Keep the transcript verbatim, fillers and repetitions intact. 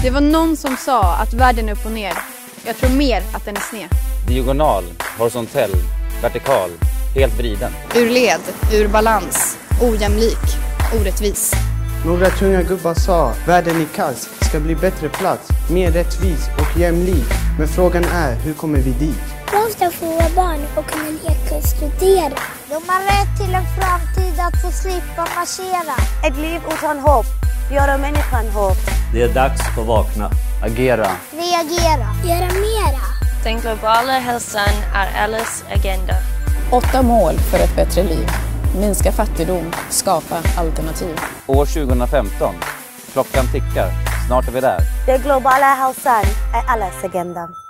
Det var någon som sa att världen är upp och ner. Jag tror mer att den är sned. Diagonal, horisontell, vertikal, helt vriden. Ur led, ur balans, ojämlik, orättvis. Några tunga gubbar sa, världen i kaos ska bli bättre plats, mer rättvis och jämlik. Men frågan är, hur kommer vi dit? De ska få vara barn och kunna leka och studera. De har rätt till en framtid att få slippa marschera. Ett liv utan hopp, göra människan hopp. Det är dags att vakna. Agera. Reagera. Göra mera. Den globala hälsan är allas agenda. Åtta mål för ett bättre liv. Minska fattigdom, skapa alternativ. År tjugohundrafemton. Klockan tickar. Snart är vi där. Den globala hälsan är allas agenda.